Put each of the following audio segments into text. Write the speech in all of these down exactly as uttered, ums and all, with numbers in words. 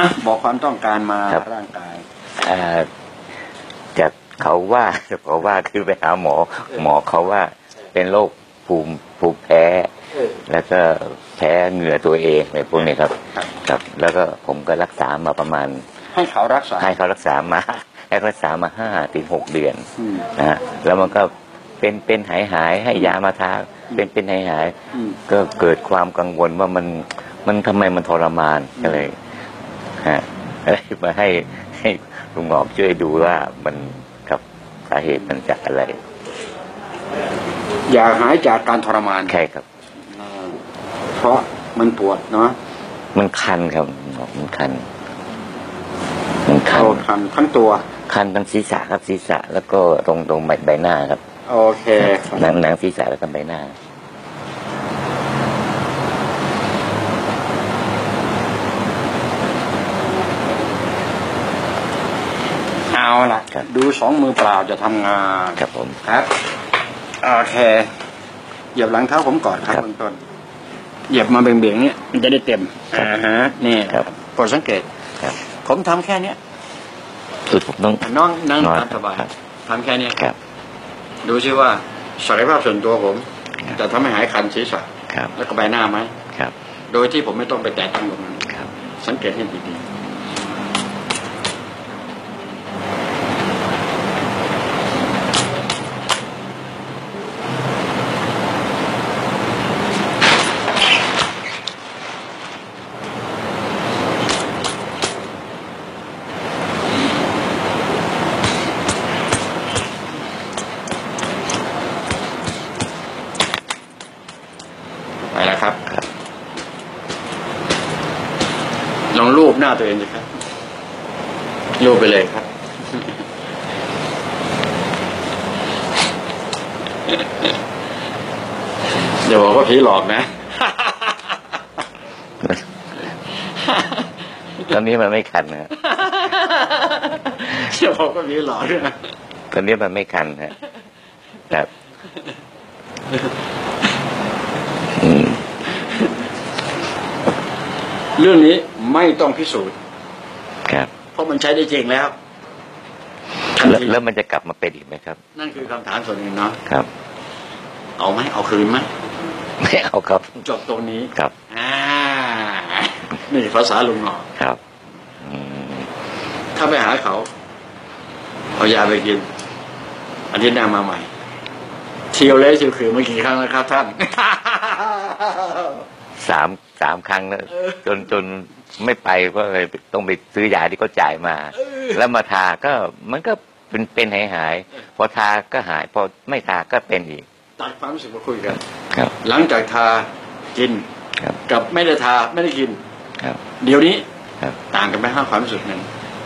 อ่ะบอกความต้องการมาร่างกายจากเขาว่าเขาว่าคือไปหาหมอหมอเขาว่าเป็นโรคภูมิภูมิแพ้แล้วก็แพ้เหงื่อตัวเองอะไรพวกนี้ครับครับแล้วก็ผมก็รักษามาประมาณให้เขารักษาให้เขารักษามาให้รักษามาห้าถึงหกเดือนนะฮะแล้วมันก็เป็นเป็นหายหายให้ยามาทาเป็นเป็นหายหายก็เกิดความกังวลว่ามันมันทำไมมันทรมานก็เลยฮะมาให้ให้ลุงหมอช่วยดูว่ามันกับสาเหตุมันจากอะไรอยากหายจากการทรมานใช่ครับเพราะมันปวดเนาะมันคันครับมันคันมันคันคันทั้งตัวคันทั้งศีรษะครับศีรษะแล้วก็ตรงตรงใบหน้าครับโอเคหนังหนังศีรษะแล้วก็ใบหน้าเอาล่ะดูสองมือเปล่าจะทำงานครับผมครับโอเคเหยียบหลังเท้าผมก่อนครับเบื้องต้นเหยียบมาเบี่ยงๆเนี่ยมันจะได้เต็มอ่าฮะนี่โปรดสังเกตผมทำแค่เนี้ยคือผมต้องน้องนั่งตามสบายทำแค่นี้ดูซิว่าศักยภาพส่วนตัวผมจะทำให้หายคันศีรษะแล้วก็ใบหน้าไหมโดยที่ผมไม่ต้องไปแตะต้องตรงนั้นสังเกตให้ดีๆลองรูปหน้าตัวเองสิครับรูปไปเลยครับอย่าบอกว่าผีหลอกนะตอนนี้มันไม่คันนะอย่าบอกว่าผีหลอกนะตอนนี้มันไม่คันครับเรื่องนี้ไม่ต้องพิสูจน์ครับเพราะมันใช้ได้จริงแล้วแล้วมันจะกลับมาเป็นอีกไหมครับนั่นคือคำถามส่วนหนึ่งเนาะครับเอาไหมเอาคืนไหมไม่เอาครับจบตรงนี้ครับอ่านี่ภาษาลุงหนอครับถ้าไปหาเขาเอายาไปกินอาทิตย์หน้ามาใหม่เที่ยวเละเที่ยวคือมากี่ครั้งแล้วครับท่านสามสามครั้งแล้วจนจนไม่ไปก็เลยต้องไปซื้อยาที่เขาจ่ายมาแล้วมาทาก็มันก็เป็นเป็นหายหายพอทาก็หายพอไม่ทาก็เป็นอีกตัดความรู้สึกมาคุยกันครับหลังจากทากินกับไม่ได้ทาไม่ได้กินครับเดี๋ยวนี้ต่างกันไหมห้าความรู้สึกนั้น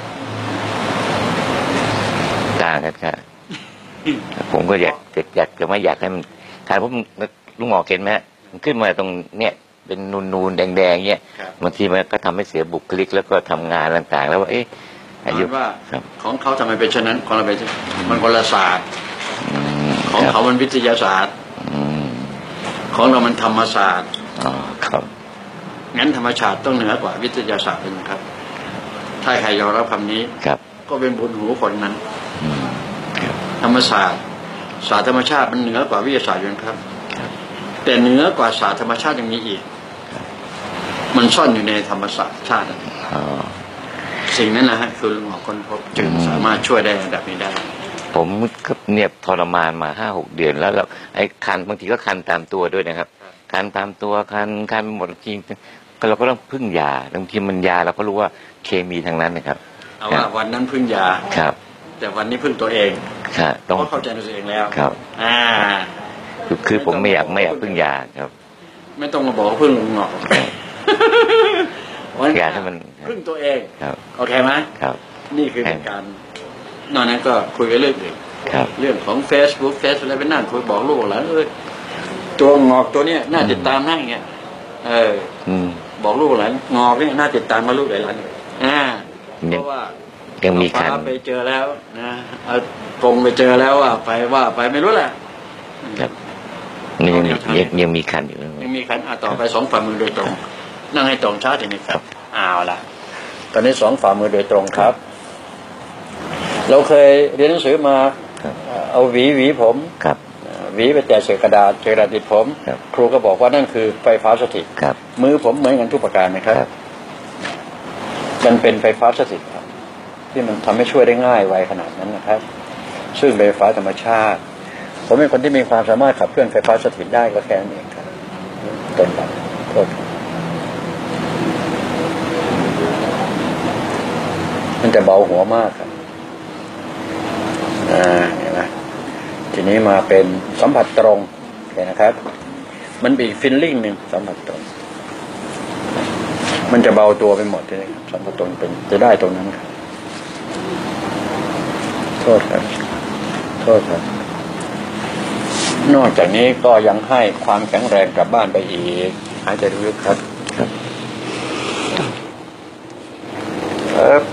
ต่างกันครับผมก็อยากอยากจะไม่อยากให้มันการพวกลุงหมอเห็นไหมมันขึ้นมาตรงเนี้ยเป็นนูนๆแดงๆเงี้ยบางทีมันก็ทำให้เสียบุคลิกแล้วก็ทำงานต่างๆแล้วว่าเอ๊ะอายุว่าของเขาทำไมเป็นเช่นนั้นของเราเป็นมันคนละศาสตร์ของเขามันวิทยาศาสตร์ของเรามันธรรมศาสตร์อ๋อครับงั้นธรรมชาติต้องเหนือกว่าวิทยาศาสตร์เป็นครับถ้าใครยอมรับคำนี้ก็เป็นบุญหูคนนั้นธรรมศาสตร์ศาสตร์ธรรมชาติมันเหนือกว่าวิทยาศาสตร์อยู่ครับแต่เหนือกว่าศาสตร์ธรรมชาติยังมีอีกมันซ่อนอยู่ในธรรมศาสตร์ชาติสิ่งนั้นนะฮะคือหมอคนพบจึงสามารถช่วยได้ระดับนี้ได้ผมก็เนี่ยทรมานมาห้าหกเดือนแล้วเราไอ้คันบางทีก็คันตามตัวด้วยนะครับคันตามตัวคันคันหมดจริงก็เราก็ต้องพึ่งยาบางทีมันยาเราก็รู้ว่าเคมีทางนั้นนะครับเอาว่าวันนั้นพึ่งยาครับแต่วันนี้พึ่งตัวเองครับต้องเข้าใจตัวเองแล้วครับอ่าคือคือผมไม่อยากไม่อยากพึ่งยาครับไม่ต้องมาบอกพึ่งลุงหงอกยาให้มันพึ่งตัวเองครับโอเคไหมครับนี่คือการนอกนั้นก็คุยกันเรื่องอื่นเรื่องของ Facebook เฟซอะไรไปนั่งคุยบอกลูกหลานเออตัวงอกตัวเนี้ยน่าติดตามนั่งเงี้ยเออบอกลูกหลานงอกเนี่ยน่าติดตามมาลูกหลานอ่าเพราะว่ายังมีคันไปเจอแล้วนะเอาตรงไปเจอแล้วว่าไปว่าไปไม่รู้แหละครับยังมียังมีคันอยู่ยังมีคันอ่ะต่อไปสองฝ่ามือโดยตรงนั่งให้ตรงช้าทีนี้ครับเอาละตอนนี้สองฝ่ามือโดยตรงครับเราเคยเรียนหนังสือมาเอาหวีหวีผมหวีไปแตะเศษกระดาษเศษกระดาษติดผมครูก็บอกว่านั่นคือไฟฟ้าสถิตมือผมเหมือนกันทุกประการนะครับมันเป็นไฟฟ้าสถิตครับที่มันทำให้ช่วยได้ง่ายไวขนาดนั้นนะครับซึ่งไฟฟ้าธรรมชาติผมเป็นคนที่มีความสามารถขับเคลื่อนไฟฟ้าสถิตได้ก็แค่นั้นเองครับต้นแบบโทษมันจะเบาหัวมากครับอ่าเห็นไหมทีนี้มาเป็นสัมผัสตรงเห็นนะครับมันเป็นฟีลลิ่งหนึ่งสัมผัสตรงมันจะเบาตัวไปหมดเลยสัมผัสตรงเป็นจะได้ตรงนั้นครับโทษครับโทษครับนอกจากนี้ก็ยังให้ความแข็งแรงกลับบ้านไปอีกหายใจลึกๆครับครับ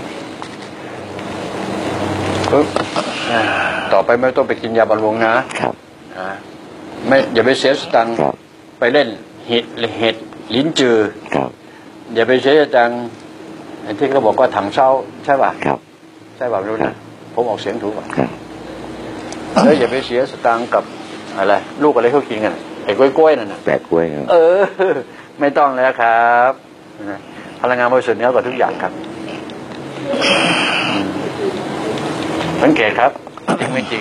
ครับต่อไปไม่ต้องไปกินยาบำรุงนะครับไม่อย่าไปเสียสตังค์ไปเล่นเห็ดเห็ดลิ้นจืออย่าไปเสียสตังค์ที่เขาบอกว่าถังเช่าใช่ป่ะใช่ป่ะไม่รู้นะผมออกเสียงถูกป่ะแล้วอย่าไปเสียสตังค์กับอะไรลูกอะไรเขากินกันไอ้กล้วยๆนั่นน่ะแปะกล้วยเออไม่ต้องแล้วครับพลังงานบริสุทธิ์เหนือกว่าทุกอย่างครับสังเกตครับจริงไม่จริง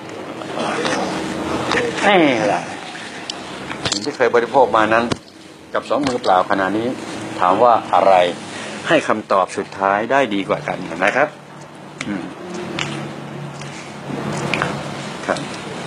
นี่แหละสิ่งที่เคยบริโภคมานั้นกับสองมือเปล่าขณะนี้ถามว่าอะไรให้คำตอบสุดท้ายได้ดีกว่ากันนะครับอืมครับ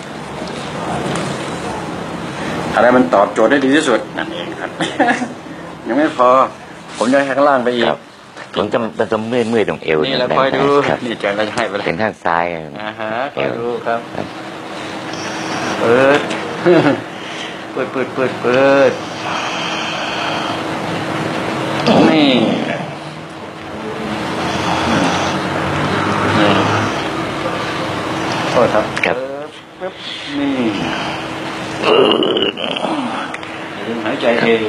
อะไรมันตอบโจทย์ได้ดีที่สุดนั่นเองครับยังไม่พอผมยังให้ข้างล่างไปอีกผมจะมันจะเมื่อยเมื่อยตรงเอวนี่แหละคอยดูนี่ใจเราจะให้ไปเลยเป็นข้างซ้ายอ่าฮะคอยดูครับเปิดเปิดเปิดเปิดเปิดนี่โทษครับครับนี่หายใจเอง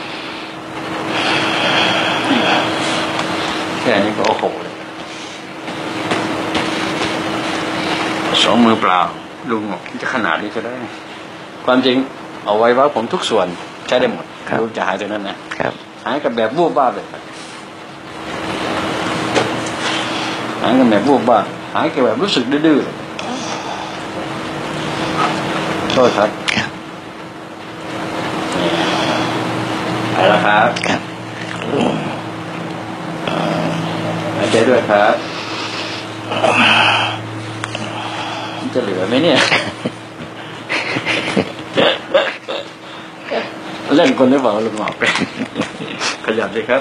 แค่นี้ก็โอ้โหสองมือเปล่าลุงบอกจะขนาดนี้จะได้ความจริงเอาไว้ว่าผมทุกส่วนใช้ได้หมดลุงจะหายตัวนั้นนะหายกับแบบวูบบ้าเลยหายกับแบบวูบบ้าหายกับแบบรู้สึกดื้อโทษครับไปแล้วครับหายใจด้วยครับมันจะเหลือไหมเนี่ยเล่นคนหรือเปล่าลุงหมอกขยับเลยครับ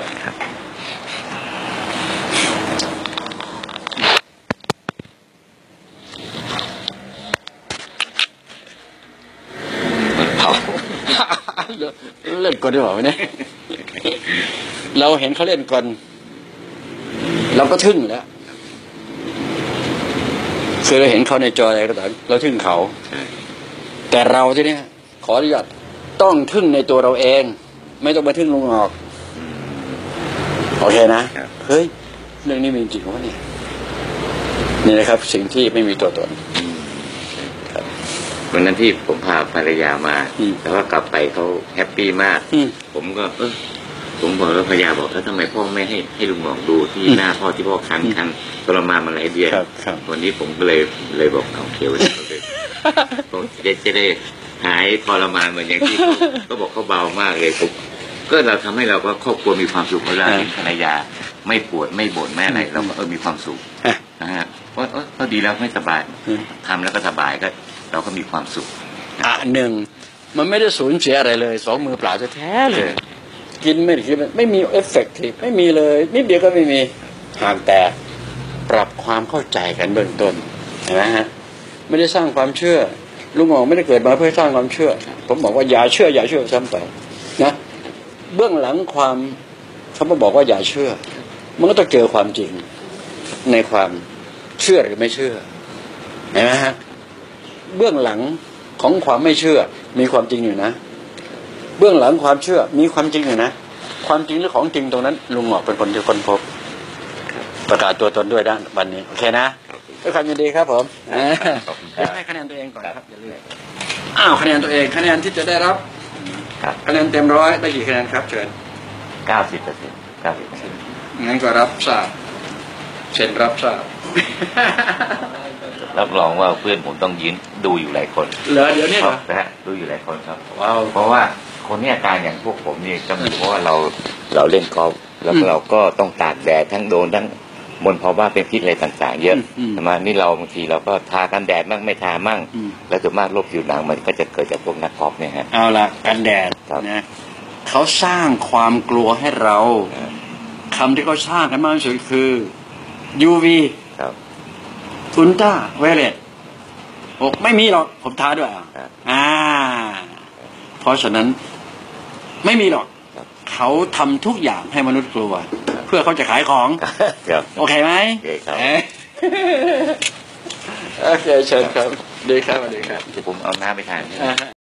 เล่นก่อนดีกว่าไหมเนี่ยเราเห็นเขาเล่นก่อนเราก็ทึ่งแล้วคือเราเห็นเขาในจออะไรก็ตามเราทึ่งเขาแต่เราที่นี่ขออนุญาตต้องทึ่งในตัวเราเองไม่ต้องมาทึ่งลุงออกโอเคนะเฮ้ยเรื่องนี้มีจริงวะเนี่ยนี่นะครับสิ่งที่ไม่มีตัวตนวันนั้นที่ผมพาภรรยามาแต่ว่ากลับไปเขาแฮปปี้มากผมก็เออผมบอกแล้วภรรยาบอกแล้วทำไมพ่อไม่ให้ให้ลุงหมองดูที่หน้าพ่อที่พ่อคันคันทรมานมาหลายเดือนวันนี้ผมก็เลยเลยบอกโอเควันนี้เลยจะจะได้หายทรมานเหมือนอย่างที่เขาบอกเขาเบามากเลยผมก็เราทำให้เราก็ครอบครัวมีความสุขเวลาเห็นภรรยาไม่ปวดไม่บ่นไม่อะไรเราก็เออมีความสุขนะฮะว่าเออก็ดีแล้วไม่สบายทำแล้วก็สบายก็เราก็มีความสุขอ่ะหนึ่งมันไม่ได้สูญเสียอะไรเลยสองมือเปล่าแท้ๆเลยกินไม่ได้กินไม่มีเอฟเฟกต์ไม่มีเลยนิดเดียวก็ไม่มีห่างแต่ปรับความเข้าใจกันเบื้องต้นเห็นไหมฮะไม่ได้สร้างความเชื่อลุงหมองไม่ได้เกิดมาเพื่อสร้างความเชื่อผมบอกว่าอย่าเชื่ออย่าเชื่อซ้ำไปนะเบื้องหลังความเขามาบอกว่าอย่าเชื่อมันก็ต้องเจอความจริงในความเชื่อหรือไม่เชื่อเห็นไหมฮะเบื้องหลังของความไม่เชื่อมีความจริงอยู่นะเบื้องหลังความเชื่อมีความจริงอยู่นะความจริงหรือของจริงตรงนั้นลุงหมอกเป็นคนที่ค้นพบประกาศตัวตนด้วยนะวันนี้โอเคนะด้วยความยินดีครับผมให้คะแนนตัวเองก่อนครับอย่าลืมอ้าวคะแนนตัวเองคะแนนที่จะได้รับคะแนนเต็มร้อยได้กี่คะแนนครับเชิญเก้าสิบเปอร์เซ็นต์เก้าสิบเปอร์เซ็นต์งั้นก็รับทราบเซ็นรับทราบรับรองว่าเพื่อนผมต้องยืนดูอยู่หลายคนเหรอเดี๋ยวนี้เหรอนะฮะดูอยู่หลายคนครับว้าวเพราะว่าคนนี้อาการอย่างพวกผมนี่ก็มีเพราะว่าเราเราเล่นกอล์ฟแล้วเราก็ต้องตากแดดทั้งโดนทั้งมลภาวะเป็นพิษอะไรต่างๆเยอะแต่มานี่เราบางทีเราก็ทากันแดดมั่งไม่ทามั่งแล้วส่วนมากโรคผิวหนังมันก็จะเกิดจากพวกนักกอล์ฟเนี่ยฮะเอาละกันแดดนะเขาสร้างความกลัวให้เราคำที่เขาสร้างกันมากที่สุดคือ ยู วีครับอุลตราไวโอเลตโอ้ไม่มีหรอกผมท้าด้วยอ่าเพราะฉะนั้นไม่มีหรอกเขาทำทุกอย่างให้มนุษย์กลัวเพื่อเขาจะขายของโอเคไหมโอเคครับโอเคเชิญครับดีครับสวัสดีครับเดี๋ยวผมเอาน้ำไปทาน